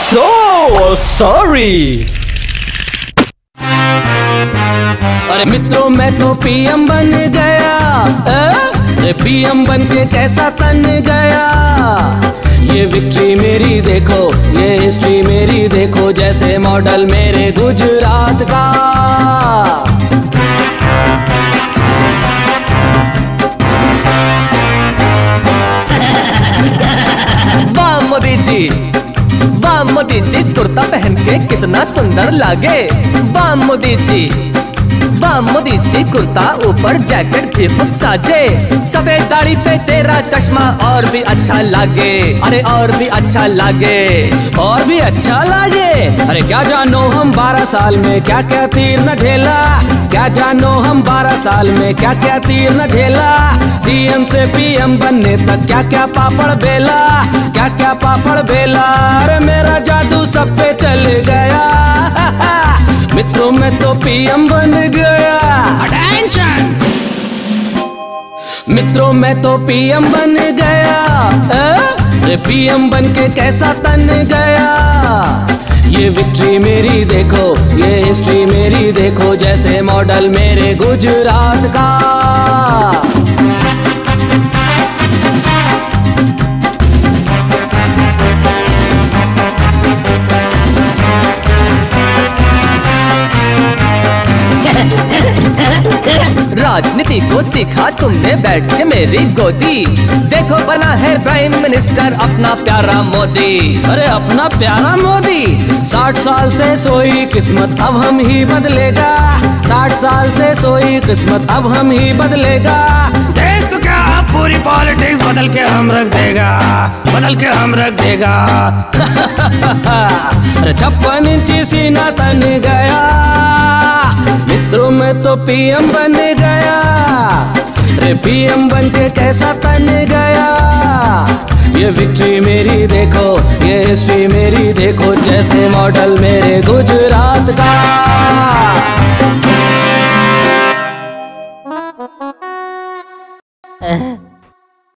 so sorry। अरे मित्रों मैं तो पीएम बन गया, अरे पीएम बन के कैसा तन गया। ये विक्ट्री मेरी देखो, ये हिस्ट्री मेरी देखो, जैसे मॉडल मेरे गुजरात का। वाह मोदी जी, वाह मोदी जी, कुर्ता पहन के कितना सुंदर लागे। वाह मोदी जी, वाह मोदी जी, कुर्ता ऊपर जैकेट भी खूब साजे। सफेद दाढ़ी पे तेरा चश्मा और भी अच्छा लागे। अरे और भी अच्छा लागे, और भी अच्छा लागे। अरे क्या जानो हम 12 साल में क्या क्या तीर न झेला, क्या जानो हम 12 साल में क्या क्या तीर न झेला। सीएम से पीएम बनने तक क्या क्या पापड़ बेला, क्या क्या पापड़ बेला। अरे मेरा जादू सब पे चल गया, मित्रों मैं तो पीएम बन गया। अटेंशन मित्रों मैं तो पीएम बन गया, अरे पीएम बन के कैसा तन गया। ये विक्ट्री मेरी देखो, ये हिस्ट्री मेरी देखो, जैसे मॉडल मेरे गुजरात का। राजनीति को सीखा तुमने बैठ के मेरी गोदी। देखो बना है प्राइम मिनिस्टर अपना प्यारा मोदी। अरे अपना प्यारा मोदी, 60 साल से सोई किस्मत अब हम ही बदलेगा। 60 साल से सोई किस्मत अब हम ही बदलेगा। देश को क्या पूरी पॉलिटिक्स बदल के हम रख देगा, बदल के हम रख देगा। अरे 56 इंची सीना तन गया, मित्रों मैं तो पीएम बन गया। रे पीएम बन के कैसा तन गया। ये विक्ट्री मेरी देखो, ये हिस्ट्री मेरी देखो, जैसे मॉडल मेरे गुजरात का।